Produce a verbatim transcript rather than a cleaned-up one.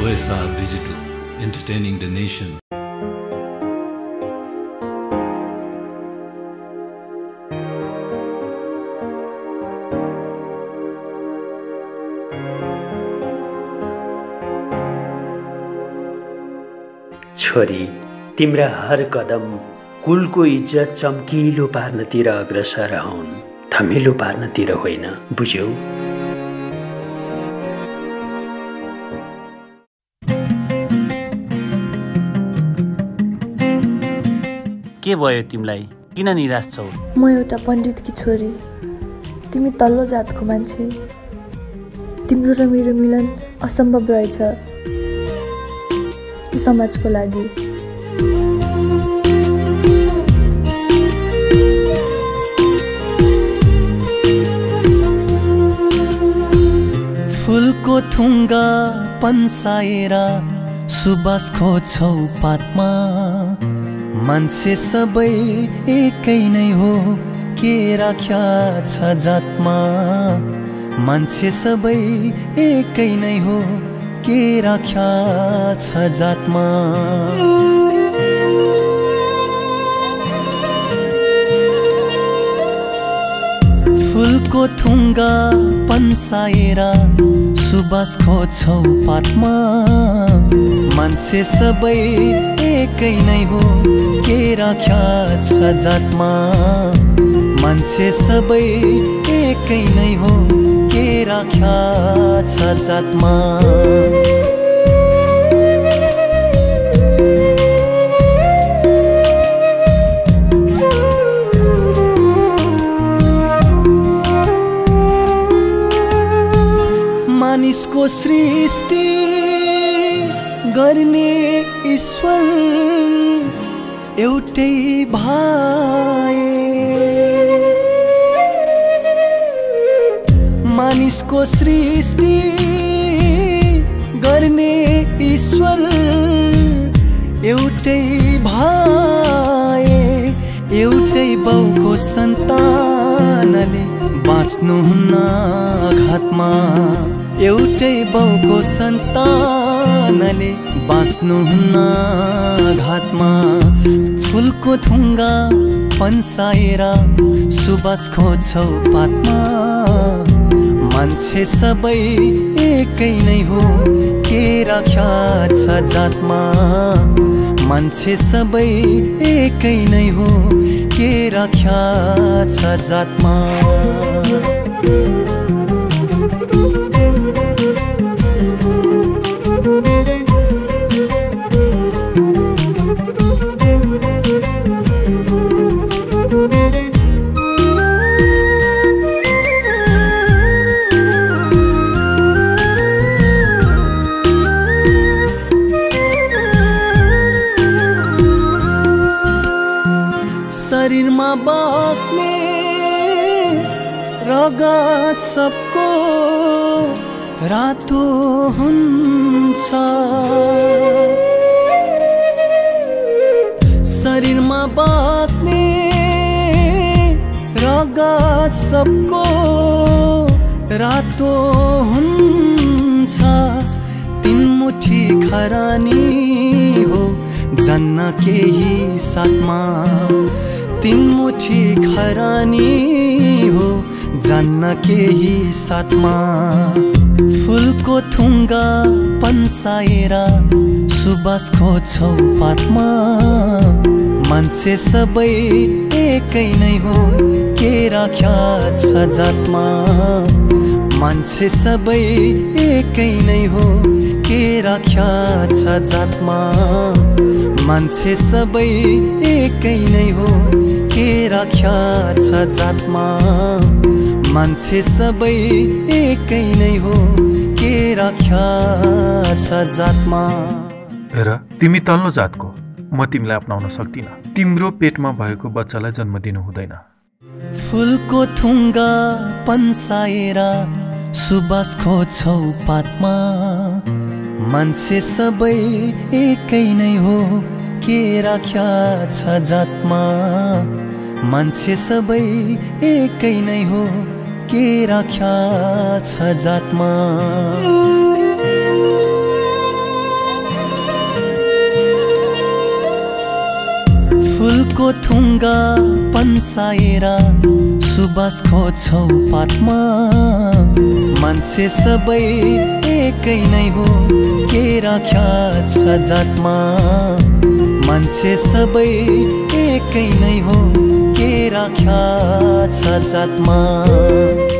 O S R Digital, entertaining the nation. छोरी, तिम्रा हर कदम कुलको इज्जत चम्किलो पार्नतिर अग्रसर हुन्, थमिलो पार्नतिर होइन, बुझ्यौ? के भयो तिमीलाई? किन निराश छौ? म एउटा पण्डितकी छोरी, तिमी तल्लो जातको मान्छे। तिम्रो र मेरो मिलन असम्भव रहेछ यो समाजको लागि। फुलको थुङ्गा पन्साएर सुबास खोज्छौ पातमा, मान्छे सबै एकै नै हो, के राख्या छ जातमा। मान्छे सबै एकै नै हो, के राख्या छ जातमा। फुलको थुङ्गा पन्साएर सुबास खोज्छौ पातमा, मान्छे सबै एकै नै हो, के राख्या छ जातमा। मान्छे सबै एकै नै हो, के राख्या छ जातमा। मानिसको सृष्टि गर्ने ईश्वर एउटै भए, मानिसको सृष्टि गर्ने ईश्वर एउटै भए, एउटै बाउको सन्तानले बाँच्नुहुन्न घातमा। एउटै बाउको सन्तानले बाँच्नुहुन्न घातमा। फुलको थुङ्गा पन्साएर सुबास खोज्छौ पातमा, मान्छे सबै एकै नै हो, के राख्या छ जातमा। मान्छे सबै एकै नै हो, के राख्या छ जातमा। शरीरमा बाँच्ने रगत सबको रातो हुन्छ। शरीरमा बाँच्ने रगत सबको रातो हुन्छ। तीन मुठी खरानी हो, जन्न केही साथमा। तीन मुठी खरानी हो, जन्न केही साथमा। फुलको थुङ्गा पन्साएर सुबास खोज्छौ पातमा, मान्छे सबै एकै नै हो, के राख्या छ जातमा। मान्छे सबै एकै नै हो, के राख्या छ जातमा। मान्छे सबै एकै नै हो, के राख्या छ जातमा। मान्छे सबै एकै नै हो, के राख्या छ जातमा। हेर, तिमी तल्लो जातको, म तिमीलाई अपनाउन सक्दिन। तिम्रो पेटमा भएको बच्चालाई जन्म दिनु हुँदैन। फुलको थुङ्गा पन्साएर सुबास खोज्छौ पातमा, मान्छे सबै एकै नै हो, के राख्या छ जातमा। मान्छे सबै एकै नै हो, के राख्या छ जातमा। फुलको थुङ्गा पन्साएर सुबास खोज्छौ पातमा मान्छे सबै एकै नै हो के राख्या छ जातमा मान्छे सबै एकै नै हो के राख्या छ जातमा